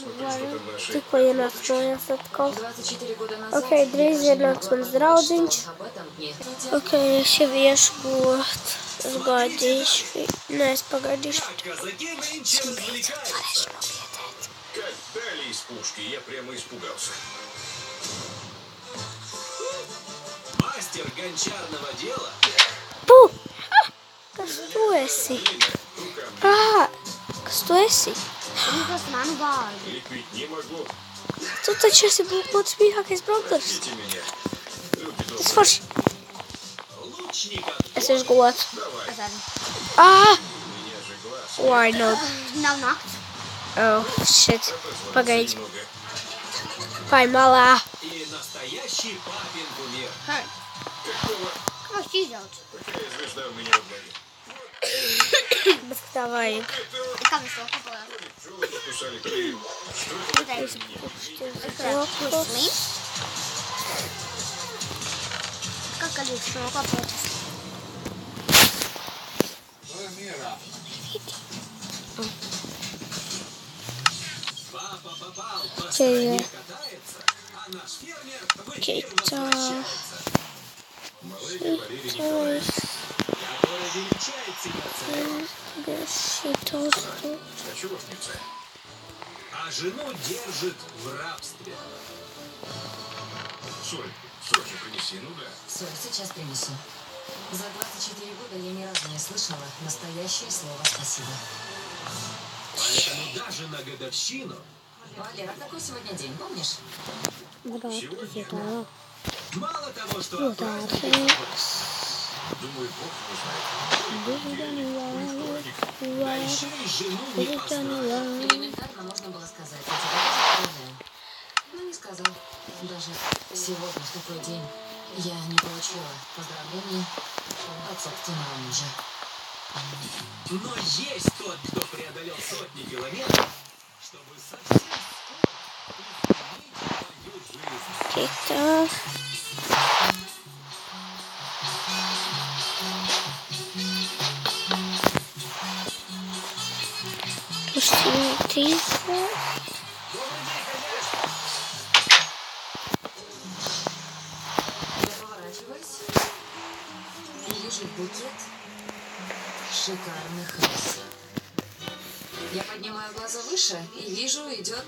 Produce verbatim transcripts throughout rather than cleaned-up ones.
Tikko ienāca mājās atkal. Ok, drīz ienāks mans draudziņš. Ok, es jau iešu gūt. Es gaidīšu. Nē, es pagaidīšu. Es beidzot varēšu nobiedēt. Puh! Ah, kas tu esi? Ah, kas tu esi? Tas manu vārdu. Tu taču esi būtu mīļākais brokers. Tas forši. Es iešu gūt. Es arī. Ah! Why not? Nav nakts. Oh, shit. Pagaidi. Pai malā. Hei. Kā es izjaucu? Bet tā vajag. Kā mēs to kapojām? Es esmu slims. Kā kad jūs to kapotas? Okej. Okej, tā. А жену держит в рабстве. Соль, срочно принеси, ну да. Соль, сейчас принесу. За двадцать четыре года я ни разу не слышала настоящее слово «спасибо». Поэтому даже на годовщину... Валера, какой сегодня день, помнишь? Сегодня... Мало того, что праздник... Думаю, Бог его знает. Да еще и жену не познал. Элементарно можно было сказать. Я тебя поздравляю. Но не сказал. Даже сегодня, в такой день, я не получила поздравлений от собственного мужа. Но есть тот, кто преодолел сотни километров, чтобы совсем изменить твою жизнь. Окей, так. Тихо. Я поворачиваюсь и вижу букет шикарных роз. Я поднимаю глаза выше и вижу, идет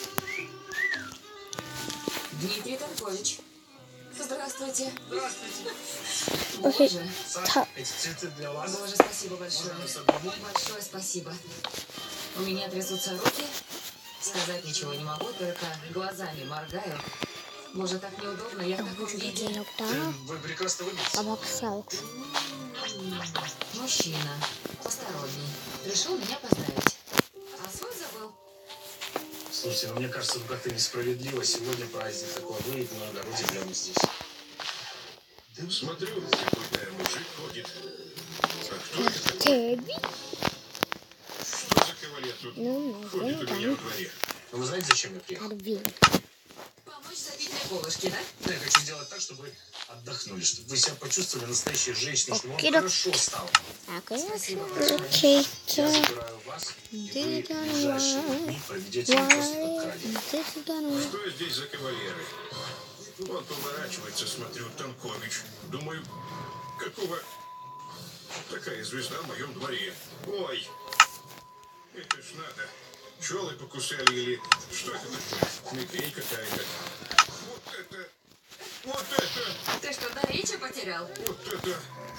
Дмитрий Танкович. Здравствуйте. Здравствуйте. Окей, Боже, так. Эти цветы для вас. Боже, спасибо большое. Можно мы соберем? Большое спасибо. У меня трясутся руки. Сказать ничего не могу, только глазами моргаю. Боже, так неудобно. Я в таком виде. Вы прекрасно выглядите. Обоксал. Мужчина. Посторонний. Решил меня поздравить. А свой забыл. Слушайте, ну мне кажется, ну как-то несправедливо. Сегодня праздник такой, вы на огороде прямо здесь. Смотрю, какой-то мужик ходит. А кто это? Теби? Что за кавалер тут Ну, ходит у меня во дворе? Ну вы знаете, зачем я приехал? Арвин. Помочь забить мне колышки, да? Да, я хочу сделать так, чтобы вы отдохнули, чтобы вы себя почувствовали настоящей женщиной, чтобы вам Окей, да. хорошо стало. Спасибо. Окей, Я так. забираю вас, и вы ближайшие дни проведете не просто как королева. Что здесь за кавалеры? Он поворачивается, смотрю, Танкович. Думаю, какого... Такая звезда в моем дворе. Ой, это ж надо. Пчелы покусали или... Что это такое? Мигрень какая-то. Вот это... Вот это... Ты что, до речи потерял? Вот это...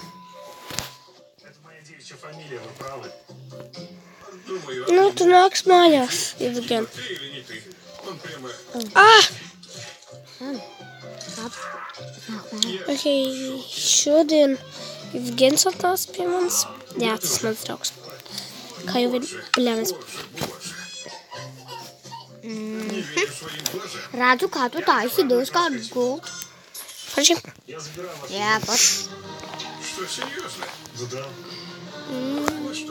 Это моя девичья фамилия, вы правы. Думаю, Nu, tu nāks mājās, Ivgen. ты или не ты? Он прямо... Ah! Ok, šodien Ivgens atnāca pie manis. Jā, tas mans draugs. Kā jau ir bļāvis. Не верю своим глазам. Redzu, kā tu taisi divus kādus gultu. Forši. Я забираю вас. Jā, pat. Что, серьезно? Ну да. Вот что.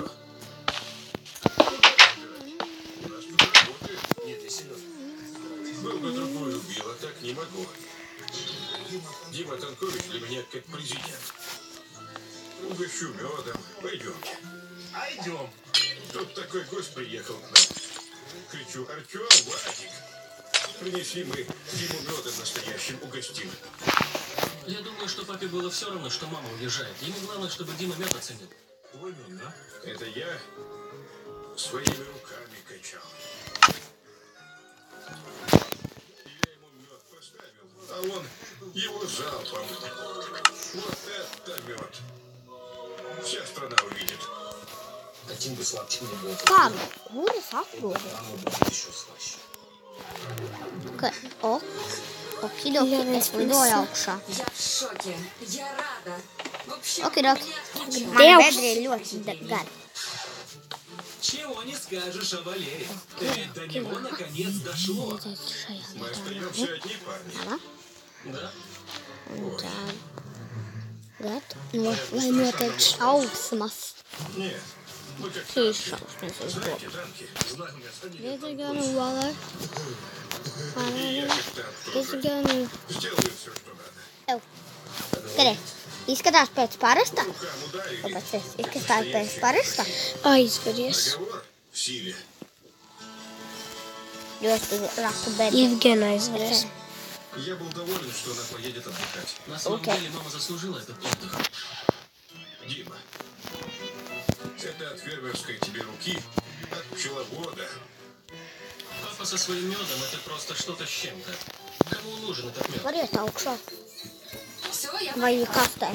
У нас тут работает. Нет, я серьезно. Был бы другой убил, а так не могу. Дима Танкович для меня как президент. Угощу медом. Пойдемте. А идем. Тут такой гость приехал к нам. Кричу: Артем, Вадик, принеси, мы Диму медом настоящим угостим. Я думаю, что папе было все равно, что мама уезжает. Ему главное, чтобы Дима мед оценил. Именно. Это я своими руками качал. Я ему мед поставил, а он его залпом. Вот это мед. Вся страна увидит. Один бы сладкий не был. Kā kuras atrodas? Оно будет еще слаще. Ka, o, okidoki, es lidoju augšā. Я в шоке. Я рада. Вообще, Okidoki. мне Man Dievs. bedri ir ļoti da- gari. Чего не скажешь о Валере. Ведь до него наконец дошло. Šajā Мы vietā. остаемся одни парни. Tā, Да? un tā. Gat, no, lai noteikti šausmas. Нет, мы как Šīs šausmas uz to. знаете, танки. Знаем, я сходили. Tas ir gan valē. И я как танк Tas тоже. ir gan... Сделаю все, что надо. Ev. Skari, izskatās pēc parasta. Рукам ударили. Tāpēc es izskatās pēc parasta. Aizveries. Договор в силе. Jo es tur raku bedri. Evgen aizveries. Я был доволен, что она поедет отдыхать. На самом Окей. деле мама заслужила этот отдых. Дима, это от фермерской тебе руки, от пчеловода. Папа со своим медом это просто что-то с чем-то. Кому нужен этот мед? Var iet augšā. Все, я Vai kastē.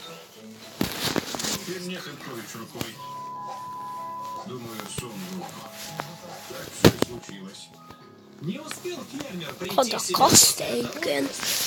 Теперь мне Ханкович рукой. Думаю, сон в руку. Так все и случилось. Не успел фермер прийти Hoda в себя. kaste Evgen.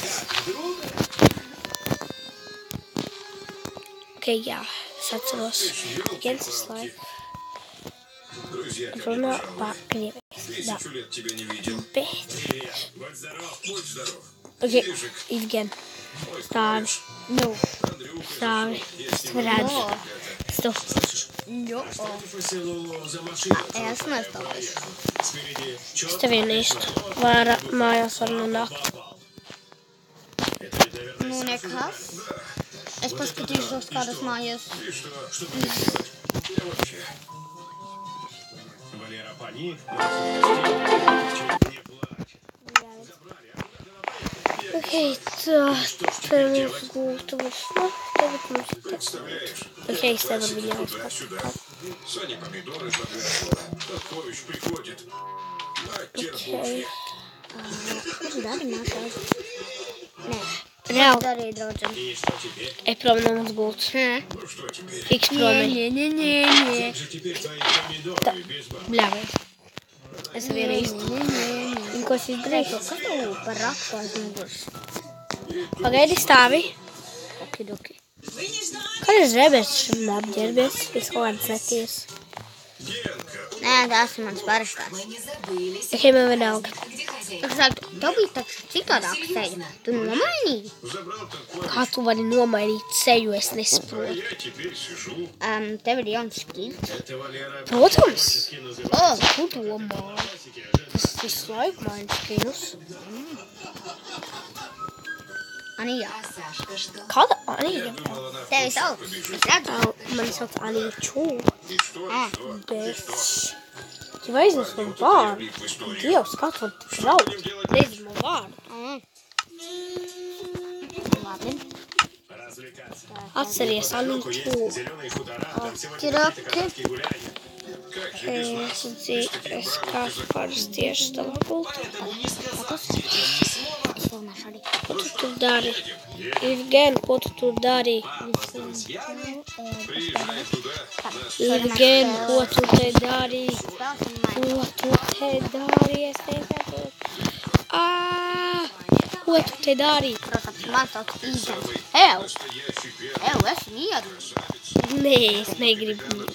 Okei, jā. Es atceros. Evgens visu laiku Друзья ко мне runā пожалуй. pa krieviski. Jā, Тысячу лет тебя не видел. bet. Привет. Будь здоров. Будь здоров. Okei, Ежик, Evgen. мой Stāvi. кореш, Nu. Андрюха, Stāvi. я с Es ним varētu. ребята. Stop. Jo. По селу за машиной. Es nestāvēšu. Спереди Es tev ienīstu. Vāra mājās var nonākt. Nu, nekas. Es paskatīšos, kādas mājas. И что? Что ты делать? Я вообще. Валера паник, не плачь. Okei, tā. Tad mums gūtu visu. Tagad mums te. Представляешь? Okei, es tev varu viņu Туда-сюда. aizpakaļ. Саня помидоры подвязывала. Таткович приходит. Мать терпушки. Kurš dari mākās? Nē. Reāli. Darīja draudzam. И что теперь? Ej prom no mums gūts. Nē. Ну что теперь? Fiks prom. Nē, nē, nē, nē. Как же теперь твои помидоры без баб? Bļāvies. Es tev ienīstu. Un ko es izdarīju? Kas tev par rakstu aizmugurs? Pagaidi stāvi. Okidoki. Kādreiz Rebers šim apģērbies? Es kaut kāds neties. Генка. Nē, tas ir mans parastās. Мы не забыли. Okei, man vienalga. Где хозяйка? Es saku, tev bija taču citādāk ceļa. Tu nomainīji? Забрал Таткович. Kā tu vari nomainīt ceļu, es А nesaprotu. я теперь сижу. Um, tev ir jauns skins. Это Валера Protams. O, Tu domā. Tas visu laiku maina skinus. Anija. А Сашка что? Kāda Anija? Думала, она в Tevi курсе sauc. побежит. Es redzu. Au, mani sauc Anija Čū. И что, и что? Bet... Jau aiznes man vārdu. Влип в историю. Dievs, kā tu vari tik raukt? Nezinu man vārdu. Mm. Labi. развлекаться. Atceries Anija Čū. Зеленые хутора, там сегодня Okidoki. какие-то короткие гуляния. Как же без нас? Es dzīvoju, es kā parasti tieši tavā kultūrā. Поэтому не сказав детям ни слова, Es runāšu arī. Ko tu tur dari? Evgen, ko tu tur dari? папа с друзьями Приезжай туда. Нас Evgen, ko tu te dari? Stāsim mani. Ko tu te dari? Es nesaprotu. Ā, ko tu te dari? Protams, man sauc Īzens. Ew, настоящий первый ew, es mieru. красавец. Nē, es negribu.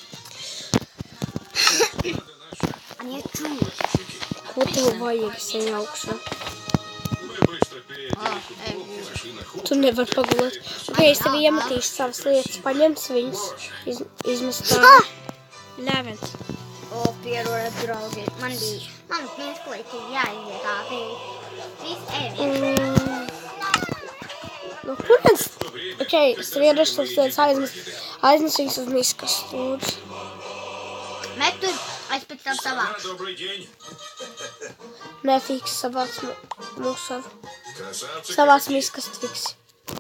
Anija čū. Ko tev vajag sen augšā? Мы быстро переодели футболку, зашли на кухню. Tu nevari pagulēt. Ok, es tev iemetīšu savas lietas, paņems viņas, iz, izmest tā. Ļēvens. O, pierodat, draugi. Man bija, man smieklīgi jāiziet ātri. Viss eviet. Mm. No kurienes? Ok, es tev iedošu savas lietas aizmest. Aiznes viņas uz miskas, lūdzu. Met tur Es pēc tam savākšu. Добрый день. Nefiks savāc mūsu. Красавцы. Savāc miskas fiks.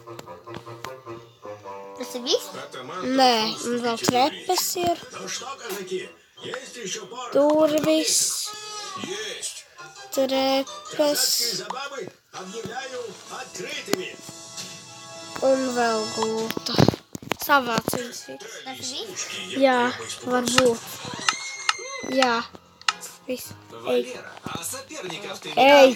Tas ir viss? Атаман. Nē, un vēl trepes ir. Ну что, казаки, есть еще пара? Durvis, Есть. trepes Казацкие забавы объявляю открытыми. un vēl gulta. Savāc viņas fiks. Tas ir viss? Jā, varbūt. Jā, viss. Ej, Валера, а соперников ты не ej.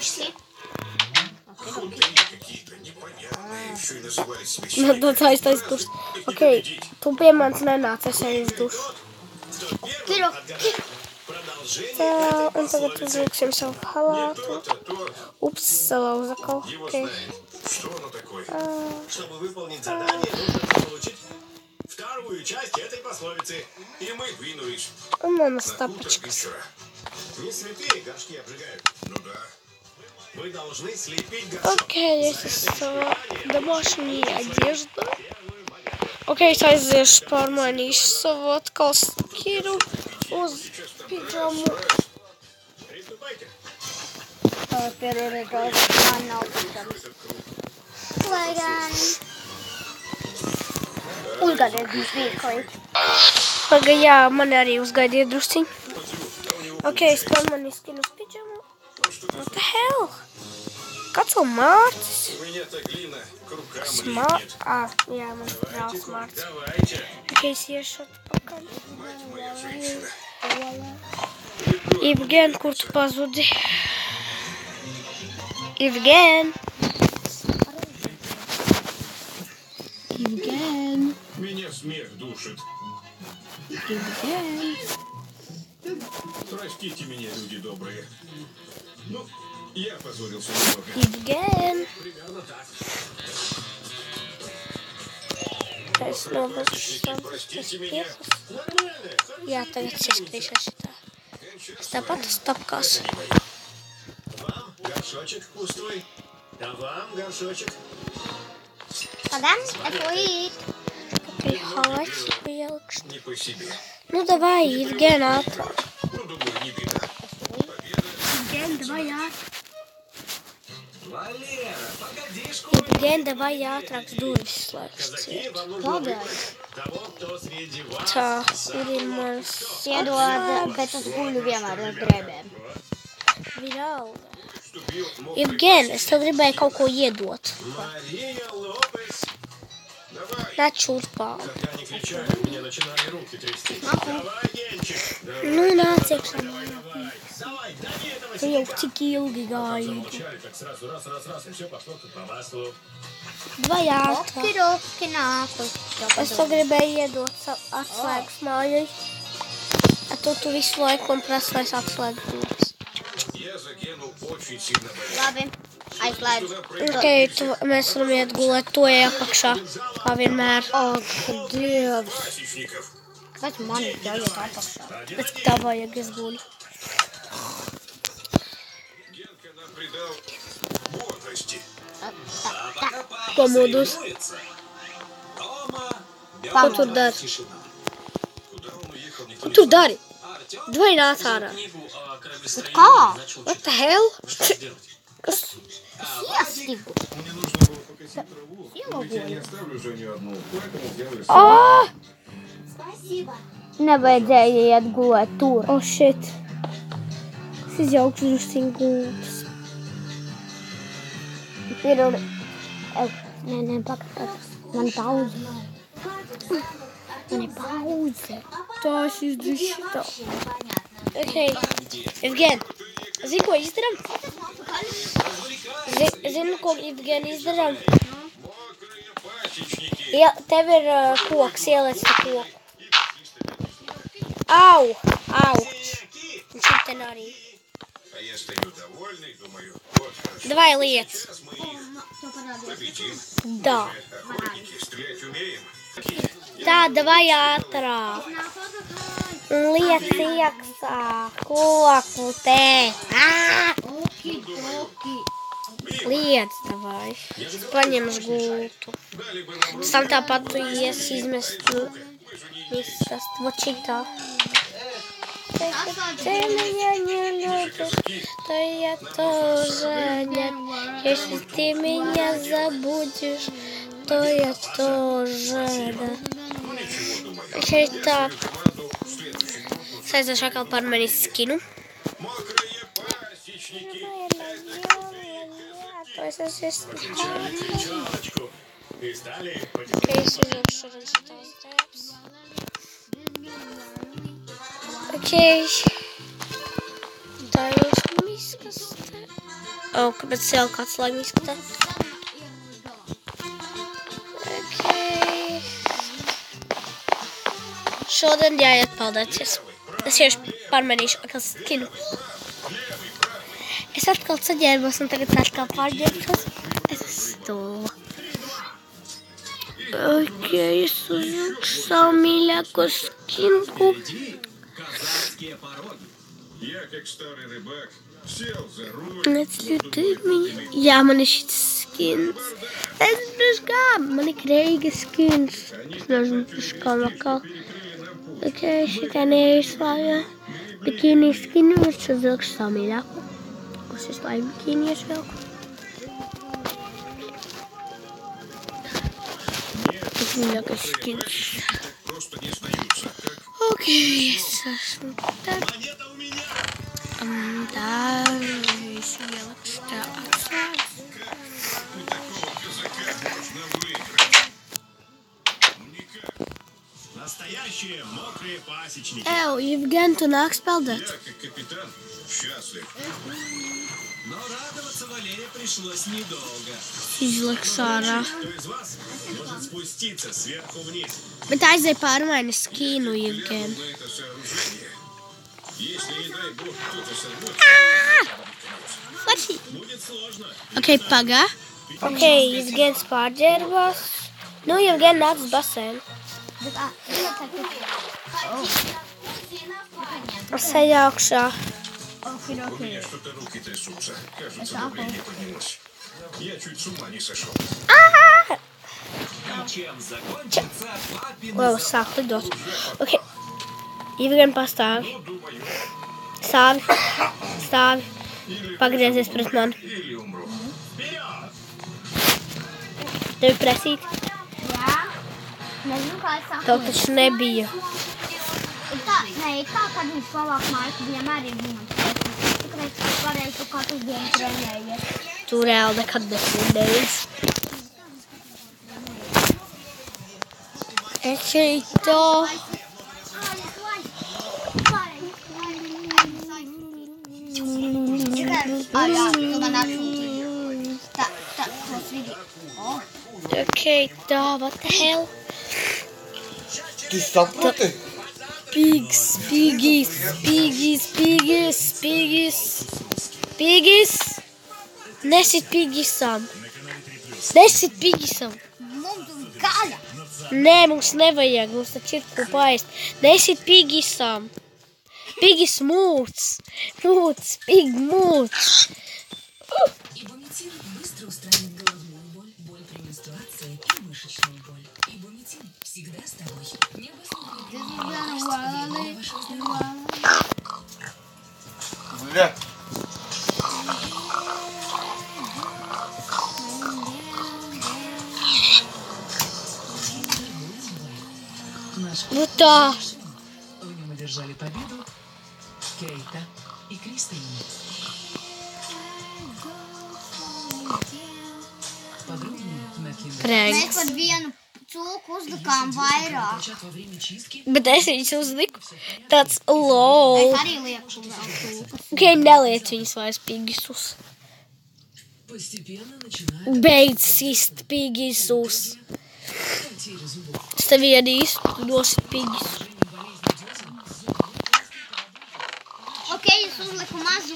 Худые какие-то, непонятные. Еще и называли себя Nu, tu taistais kurs. Ok, tu pie manis nenāc, es eju uz dušu. Kiro. Tā, un tagad uzvilksim savu halātu. То-то, то. Ups, salauza kaut. Его Ok. знает. Что оно такое? Чтобы выполнить задание, нужно получить вторую часть этой пословицы. И мы двинулись Un manas на хутор tapačkas. вечера. Не святые горшки обжигают. Ну да. Вы должны слепить горшок. Ok, es esmu savā домашнī одежda. Ok, es aiziešu pārmainīšu savu atkal skiru uz pidžamu. Приступайте. Первый рядок. Man nav pīdams. Lai gan. Uzgādēs vieglīgi. Paga, jā, man arī uzgaidiet drusciņ. Ok, es pārmainīju skinu uz pidžamu. What the hell? Kāds vēl mārcis? У меня так длинно, к рукам Smā... липнет. Ā, jā, man brālis mārcis. Давайте, Ok, es iešu atpakaļ. мать моя женщина. Ivgen, kur tu pazudi? Ivgen! Ivgen! Меня смех душит. Ivgen! Простите меня, люди добрые. Ну, я позорился немного. Ivgen! Примерно так. Es novecu savus Простите меня. piehus. Jā, tagad es izskrīšu šitā. Es tāpat stapkās. Вам горшочек пустой. А вам горшочек. Pagam, es to īt. Pie halačs pielikšu. Не по себе. Nu, davai, Ivgen, ātrāk. Ну, думаю, не беда. Ivgen, davai, ātrāk. Валера, погодишь, Ivgen, davai, ātrāk durvis slēgšu. Казаки, вам нужно выбрать того, кто среди вас. Tā, kur ir mans Iedod, bet es guļu vienmēr uz drēbēm. virauga? Что бьет мокрый. Ivgen, es tev gribēju kaut ko iedot. Мария Лопес. Давай. Nāc šurpā. Когда они кричали, у меня начинали руки трясти. Давай, Генчик. Nu, nāc iekšā. Давай, дави этого Tu jau cik ilgi gāji. Замолчали, так сразу раз, раз, раз, и все пошло как по маслу. Vai ātrāk? Roki, roki, nāku. Es tev gribēju iedot savu atslēgas mājai. A tu tu visu laiku man prasa, lai es atslēgu durvis. Я за Гену очень сильно боюсь. Labi, aizslēdzu. Ok, tu, mēs varam iet gulēt to iepakšā, kā vienmēr. Ak, Dievs. Пасечников. Kāpēc man ir jāiet apakšā? Pēc tā vajag, es guļu. Генка нам придал бодрости. Pamodus. Тома, Ko tur dari? тишина. Куда он уехал, никто Ko не tur dari? Артем Davai nāc ārā. книгу о кораблестроении kā? начал What читать. the hell? Что делать? Kas? Iestigu. Мне нужно было покосить траву. Сила Ведь я не оставлю Женю одну. Поэтому сделаю Oh! Nevajadzēja iet gulēt tur. Oh, shit. Es izjaukšu drusciņ gultas. Ir un... Ev, nē, nē, pakaļ. Man pauze. Man ir pauze. Tā es izdarīšu šitā. Ok, Ivgen, zini, ko izdaram? Zi- Zini, ko Ivgen izdaram? мокрые пасечники. Ja, tev ir uh, koks, ieliec te koku. Au, au. Un šitien arī. А я стою довольный, думаю, вот хорошо. Davai liec. Сейчас мы их победим. Da. Охотники, стрелять умеем. Tā, davai ātrāk. Un liec iekšā koku te. Ā! Liec, davai. Es paņemšu gultu. Дали бы нам Pēc tam tāpat tu ies izmest nu, viskas. Vot šitā. Если ты меня не любишь, то я тоже нет. Если ты меня забудешь, то я тоже, да. Окей, так. Saya zashakal par mani skinu. Мокрые пасечники. Печалочку. И стали Okay, so look, shouldn't sit on steps. Okay. Tā jau miskastē. O, kāpēc vēl kāds lai miskastē? Okay. Šodien jāiet peldēties. Es iešu pārmērīšu atkal skinu. Es atkal saģērbos un tagad atkal pārģērbšos. Es esmu stulba. Ok, es uzvilkšu savu mīļāko skinku. Казахские пороги. Я, как старый рыбак, сел за руль. Neatļūtīt viņu. Jā, man ir šis skins. Es nezinu, kā. Man ir kreiga skins. Es nezinu, kā makal. Ok, šitā neizslāja. Bikini skinu, es uzvilkšu savu mīļāko. Uz es lai bikini iesvilku. Tas mīļākais skins. Просто не сдаются. Как Ok, es esmu tad. Монета у меня. Um, tā, visu ielikšu tā atslēgas. у такого казака можно выиграть? Ну никак. Настоящие мокрые пасечники. Ew, Evgen, tu nāk Я, speldēt? как капитан, счастлив. Но радоваться Валере пришлось недолго. Izliks ārā. Кто из вас может спуститься сверху вниз? Bet aizēj pārmaini skīnu, Evgen. На это сооружение. Если, не дай бог, кто-то сорвет, Varši. Будет сложно. Ok, pagā. Ok, Evgens pārģērbās. Nu, Evgen nāk uz basēnu. Es eju augšā. у меня что-то руки трясутся. Кажется, давление поднялось. Я чуть с ума не сошел. И чем закончится папин Wow, sāk lidot. Ok. Evgen pastāv. Ну, думаю, Stāvi. Stāvi. Pagriezies pret mani. или умру. Вперед! Tevi presīt. Jā. Nezinu, kā es saku. Tev taču nebija. Tā, nē, tā, kad viņš pavāk māju, vienmēr ir viņam spēcīgs. Tikai es varēju tu katru dienu trenējies. Tu reāli nekad nesvinējies. Ok, tā. Ah, jā, tu man atsūtīji. Tā, tā, tos video. O, Ok, tā, what the hell? Tu saproti? Pigs, piggies, piggies, piggies, piggies, piggies. Nesit piggisam. Nesit piggisam. mums tur gaļa. Nē, mums nevajag, mums taču ir ko paēst. Nesit piggisam. Pigis mūts. Mūts, pig mūts. Ибумитин быстро устранит головную боль, боль при менструации и мышечную боль. Ибумитин всегда с тобой. Не возникнет проблем для вашего здоровья. Бля. Наш Вот так. в нем одержали победу Кейта и Кристина. Подробнее на кино. Mēs Pranks. par vienu cūku uzlikām vairāk. Торчат во время чистки. Bet es viņus uzliku. Tāds Es lol. arī lieku vēl cūkas. Ok, neliec viņus vairs pigisus. Постепенно начинает Beidz sist pigisus. потери зубов. Es tev iedīstu, tu dosit pigisus. Ok, es uzliku mazo.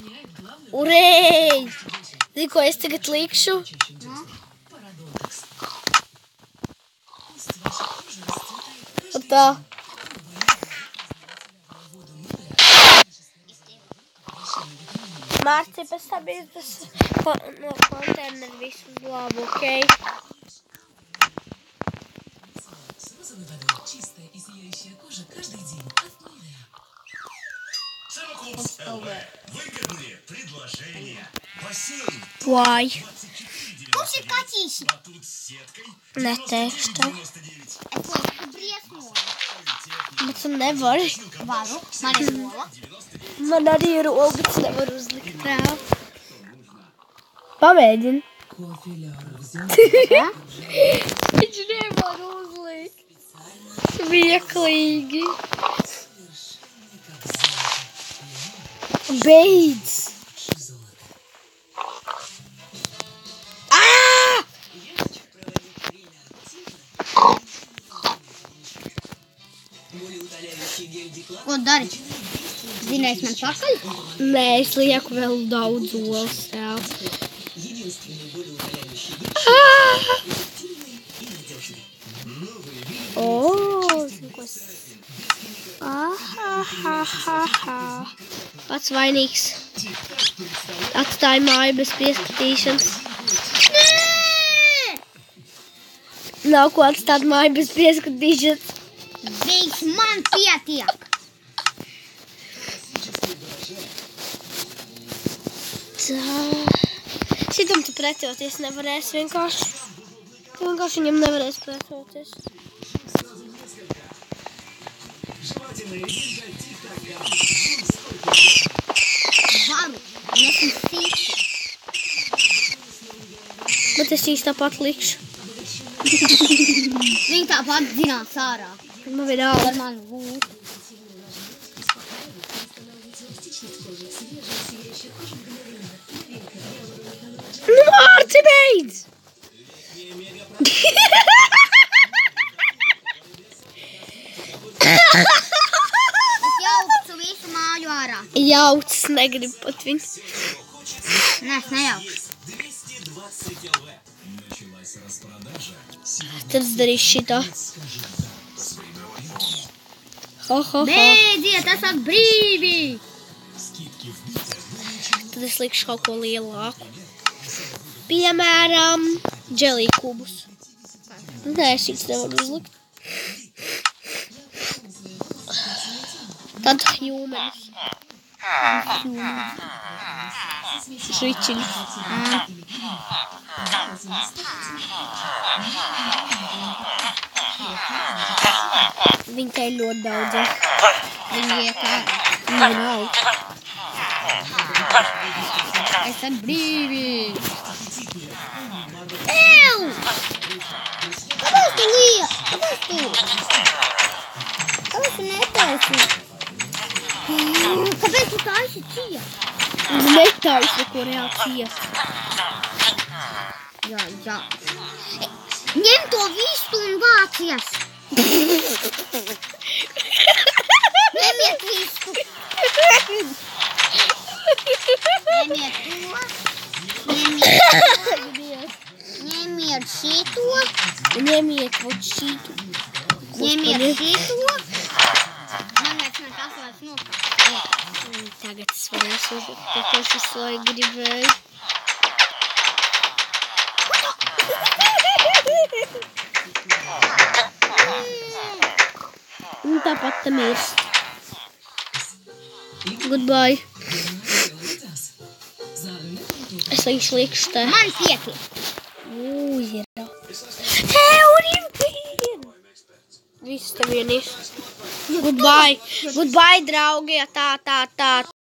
Urei! Zini, ko es tagad likšu? Парадонтекс. Un tā. Mārci, pēc tam ir tas ko, no konteineru visu glābu, ok? С розовой водой чистая и сияющая кожа каждый день от Nivea. Совокупс эл вэ. Выгодные предложения. Бассейн. Why? Mums ir kaķīši. Батут с сеткой. Neteikšu tev. девяносто девять. Es lieku briesmoju. Bet tu nevari. Varu, man ir ola. Man arī ir ola, bet es nevaru uzlikt vēl. Pamēģini. Viņš nevar uzlikt. Smieklīgi. Beidz. Ā! Ko dari? Zinēs man pakaļ? Nē, es lieku vēl daudz olas vēl. O, ahahaha. Pats vainīgs. Atstāja māju bez pieskatīšanas. Nē! Nav ko atstāt māju bez pieskatīšanas. Viss man pietiek. Tā. Šitam tu pretoties nevarēs vienkārši. Tu vienkārši viņam nevarēs pretoties. Varu, nesmu sīkstu. Bet es īsti tāpat likšu. Viņa tāpat dzinās ārā. Man vienalga. Ar manu gūtu. Nu, Mārci, beidz! Es jaucu visu māju ārā. Jaucis negrib pat viņu. Nē, es nejaucu. Tad es darīšu šitā. Ho, ho, ho. Beidziet, esat brīvi! Tad es likšu kaut ko lielāku. Piemēram, dželī kubus. Nē, es šīs nevaru uzlikt. Tad jūmenis. Šričiņus. Viņi te ir ļoti daudz. Viņi iet ārā. Viņi nav. Esat brīvi! Ew! Kāpēc tu liek? Kāpēc tu? Kāpēc tu netaisi? Kāpēc tu taisi ciet? Viņi netājas neko reāli ciest. Jā, jā. Ņem to vistu un vācies! Ņemiet vistu! Ņemiet to! Ņemiet to! Ņemiet šito! Ņemiet vot šitu. Ņemiet šito! Man vairs nekas vairs nokāp. Tagad es varēšu uzlikt, bet es visu laiku gribēju. Un tāpat tam ir. Goodbye. Es likšu likšu te. Man pietiek! Uzira. Tev ir viena! Viss tev vien ir. Goodbye. Goodbye, draugi. Tā, tā, tā.